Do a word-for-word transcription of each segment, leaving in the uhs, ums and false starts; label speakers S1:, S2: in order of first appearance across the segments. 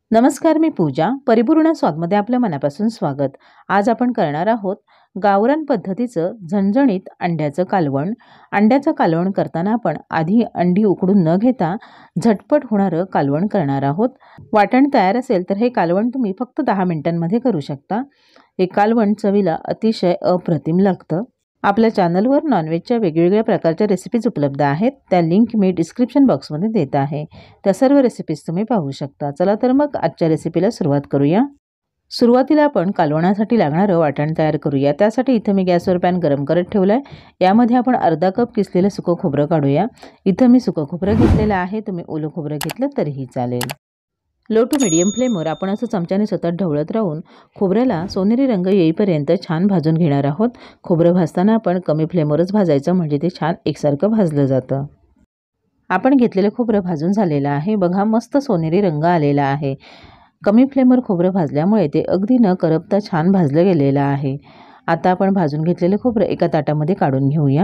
S1: नमस्कार, मी पूजा. परिपूर्ण स्वादमध्ये आपलं मनापासून स्वागत. आज आपण करणार आहोत गावरान पद्धतीचं झणझणीत अंड्याचं कालवण. अंड्याचं कालवण करताना आपण आधी अंडी उकडून न घेता झटपट होणारं कालवण करणार आहोत. वाटण तयार असेल तर हे कालवण तुम्ही फक्त दहा मिनिटांमध्ये करू शकता. हे कालवण चवीला अतिशय अप्रतिम लागतं. आपल्या चॅनलवर नॉनव्हेजच्या वेगवेगळ्या प्रकारच्या रेसिपीज उपलब्ध आहेत. त्या लिंक मी डिस्क्रिप्शन बॉक्समध्ये देत आहे. त्या सर्व रेसिपीज तुम्ही पाहू शकता. चला तर मग आजच्या रेसिपीला सुरुवात करूया. सुरुवातीला आपण कालवणासाठी लागणारं वाटण तयार करूया. त्यासाठी इथं मी गॅसवर पॅन गरम करत ठेवला आहे. यामध्ये आपण अर्धा कप किसलेलं सुकं खोबरं काढूया. इथं मी सुकं खोबरं घेतलेलं आहे. तुम्ही ओलं खोबरं घेतलं तरीही चालेल. लो टू मीडियम फ्लेमवर आपण असं चमच्याने सतत ढवळत राहून खोबऱ्याला सोनेरी रंग येईपर्यंत छान भाजून घेणार आहोत. खोबरं भाजताना आपण कमी फ्लेमवरच भाजायचं, म्हणजे ते छान एकसारखं भाजलं जातं. आपण घेतलेलं खोबरं भाजून झालेलं आहे. बघा, मस्त सोनेरी रंग आलेला आहे. कमी फ्लेमवर खोबरं भाजल्यामुळे ते अगदी न करपता छान भाजलं गेलेलं आहे. आता आपण भाजून घेतलेलं खोबरं एका ताटामध्ये काढून घेऊया.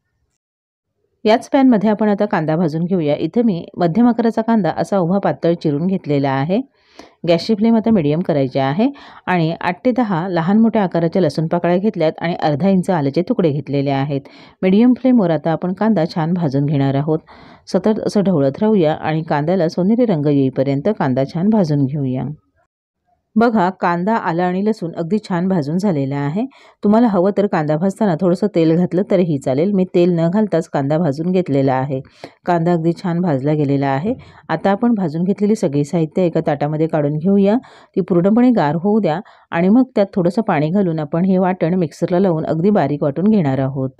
S1: याच पॅनमध्ये आपण आता कांदा भाजून घेऊया. इथे मी मध्यम आकाराचा कांदा असा उभा पातळ चिरून घेतलेला आहे. गॅसची फ्लेम आता मीडियम करायची आहे आणि आठ ते दहा लहान मोठ्या आकाराच्या लसूण पाकळ्या घेतल्यात आणि अर्धा इंच आल्याचे तुकडे घेतलेले आहेत. मीडियम फ्लेमवर आता आपण कांदा छान भाजून घेणार आहोत. सतत असं ढवळत राहूया आणि कांद्याला सोनेरी रंग येईपर्यंत कांदा छान भाजून घेऊया. बघा, कांदा, आलं आणि लसूण अगदी छान भाजून झालेला आहे. तुम्हाला हवं तर कांदा भाजताना थोडंसं तेल घातलं तरीही चालेल. मी तेल न घालताच कांदा भाजून घेतलेला आहे. कांदा अगदी छान भाजला गेलेला आहे. आता आपण भाजून घेतलेली सगळी साहित्य एका ताटामध्ये काढून घेऊया. ती पूर्णपणे गार होऊ द्या आणि मग त्यात थोडंसं पाणी घालून आपण हे वाटण मिक्सरला लावून अगदी बारीक वाटून घेणार आहोत.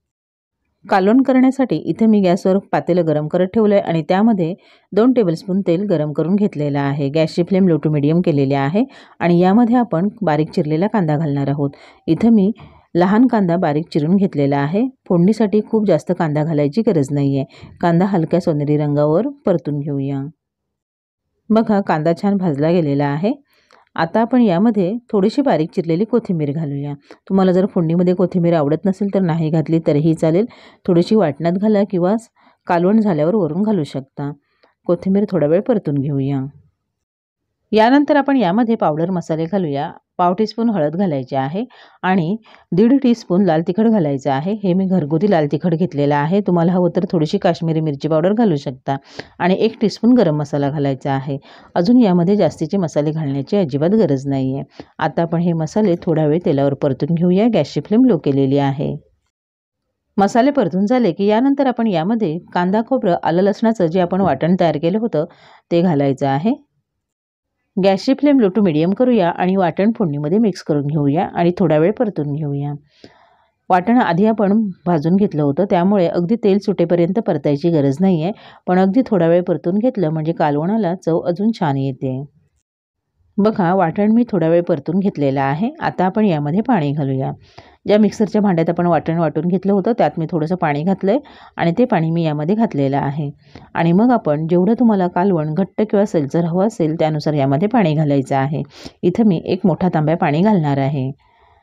S1: कालवण करण्यासाठी इथे मी गॅसवर पातेलं गरम करत ठेवलं आहे आणि त्यामध्ये दोन टेबलस्पून तेल गरम करून घेतलेलं आहे. गॅसची फ्लेम लो टू मीडियम केलेली आहे आणि यामध्ये आपण बारीक चिरलेला कांदा घालणार आहोत. इथं मी लहान कांदा बारीक चिरून घेतलेला आहे. फोडणीसाठी खूप जास्त कांदा घालायची गरज नाही आहे. कांदा हलक्या सोनेरी रंगावर परतून घेऊया. बघा, कांदा छान भाजला गेलेला आहे. आता आपण यामध्ये थोडीशी बारीक चिरलेली कोथिंबीर घालूया. तुम्हाला जर फोडणीमध्ये कोथिंबीर आवडत नसेल तर नाही घातली तरीही चालेल. थोडीशी वाटणात घाला किंवा कालवण झाल्यावर वरून घालू शकता. कोथिंबीर थोडा वेळ परतून घेऊया. यानंतर आपण यामध्ये पावडर मसाले घालूया. पाव टीस्पून हळद घालायची आहे आणि दीड टीस्पून लाल तिखट घालायचं आहे. हे मी घरगुती लाल तिखट घेतलेलं आहे. तुम्हाला हवं तर थोडीशी काश्मीरी मिरची पावडर घालू शकता आणि एक टीस्पून गरम मसाला घालायचा आहे. अजून यामध्ये जास्तीचे मसाले घालण्याची अजिबात गरज नाही आहे. आता आपण हे मसाले थोडा वेळ तेलावर परतून घेऊया. गॅसची फ्लेम लो केलेली आहे. मसाले परतून झाले की यानंतर आपण यामध्ये कांदा, खोबरं, आलं लसणाचं जे आपण वाटण तयार केलं होतं ते घालायचं आहे. गॅसची फ्लेम लो टू मीडियम करूया आणि वाटण फोडणीमध्ये मिक्स करून घेऊया आणि थोडा वेळ परतून घेऊया. वाटण आधी आपण भाजून घेतलं होतं, त्यामुळे अगदी तेल सुटेपर्यंत परतायची गरज नाही आहे. पण अगदी थोडा वेळ परतून घेतलं म्हणजे कालवणाला चव अजून छान येते. बघा, वाटण मी थोडा वेळ परतून घेतलेलं आहे. आता आपण यामध्ये पाणी घालूया. ज्या मिक्सरच्या भांड्यात आपण वाटण वाटून घेतलं होतं त्यात मी थोडंसं पाणी घातलं आहे आणि ते पाणी मी यामध्ये घातलेलं आहे. आणि मग आपण जेवढं तुम्हाला कालवण घट्ट किंवा सैलसर हवं असेल त्यानुसार यामध्ये पाणी घालायचं आहे. इथं मी एक मोठा तांब्या पाणी घालणार आहे.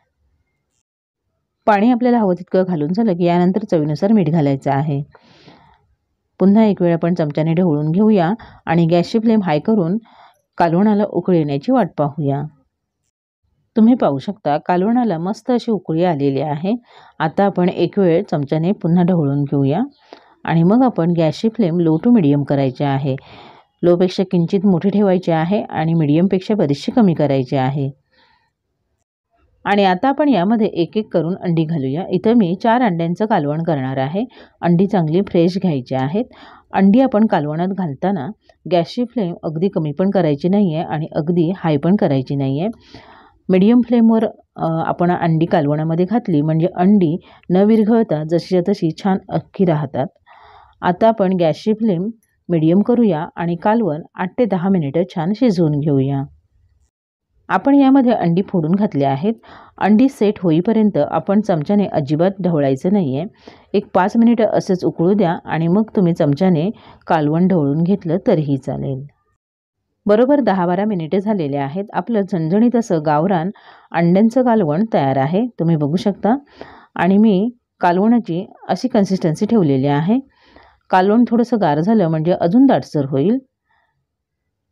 S1: पाणी आपल्याला हवं तितकं घालून झालं की यानंतर चवीनुसार मीठ घालायचं आहे. पुन्हा एक वेळ आपण चमच्याने ढवळून घेऊया आणि गॅसची फ्लेम हाय करून कालवणाला उकळी येण्याची वाट पाहूया. तुम्ही पाहू शकता कालवणाला मस्त अशी उकळी आलेली आहे. आता आपण एक वेळ चमच्याने पुन्हा ढवळून घेऊया आणि मग आपण गॅसची फ्लेम लो टू मीडियम करायची आहे. लोपेक्षा किंचित मोठी ठेवायची आहे आणि मीडियमपेक्षा बरीचशी कमी करायची आहे. आणि आता आपण यामध्ये एक एक करून अंडी घालूया. इथं मी चार अंड्यांचं कालवण करणार आहे. अंडी चांगली फ्रेश घ्यायची आहेत. अंडी आपण कालवणात घालताना गॅसची फ्लेम अगदी कमी पण करायची नाही आहे आणि अगदी हाय पण करायची नाही आहे. मीडियम फ्लेमवर आपण अंडी कालवणामध्ये घातली म्हणजे अंडी न विरघळता जशीच्या तशी छान अख्खी राहतात. आता आपण गॅसची फ्लेम मीडियम करूया आणि कालवण आठ ते दहा मिनिटं छान शिजवून घेऊया. आपण यामध्ये अंडी फोडून घातली आहेत. अंडी सेट होईपर्यंत आपण चमच्याने अजिबात ढवळायचं नाही आहे. एक पाच मिनिटं असंच उकळू द्या आणि मग तुम्ही चमच्याने कालवण ढवळून घेतलं तरीही चालेल. बरोबर दहा बारा मिनिटे झालेले आहेत. आपलं झणझणीत असं गावरान अंड्यांचं कालवण तयार आहे. तुम्ही बघू शकता आणि मी कालवणाची अशी कन्सिस्टन्सी ठेवलेली आहे. कालवण थोडंसं गार झालं म्हणजे अजून दाटसर होईल.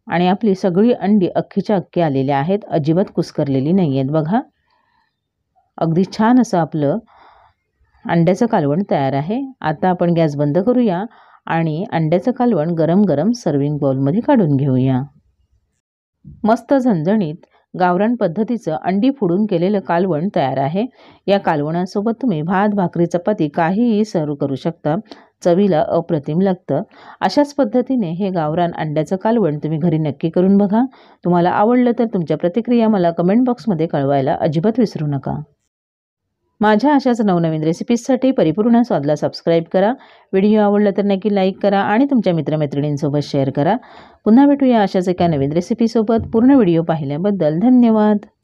S1: आणि आपली सगळी अंडी अख्खीच्या अख्खी आलेली आहेत, अजिबात कुस्करलेली नाही आहेत बघा. अगदी छान असं आपलं अंड्याचं कालवण तयार आहे. आता आपण गॅस बंद करूया आणि अंड्याचं कालवण गरम गरम सर्विंग बाउलमध्ये काढून घेऊया. मस्त झणझणीत गावरान पद्धतीचं अंडी फोडून केलेलं कालवण तयार आहे. या कालवणासोबत तुम्ही भात, भाकरी, चपाती काहीही सर्व करू शकता. चवीला अप्रतिम लागतं. अशाच पद्धतीने हे गावरान अंड्याचं कालवण तुम्ही घरी नक्की करून बघा. तुम्हाला आवडलं तर तुमच्या प्रतिक्रिया मला कमेंट बॉक्समध्ये कळवायला अजिबात विसरू नका. माझ्या अशाच नवनवीन रेसिपीजसाठी परिपूर्ण स्वादला सबस्क्राईब करा. व्हिडिओ आवडला तर नक्की लाईक करा आणि तुमच्या मित्रमैत्रिणींसोबत शेअर करा. पुन्हा भेटूया अशाच एका नवीन रेसिपीसोबत. पूर्ण व्हिडिओ पाहिल्याबद्दल धन्यवाद.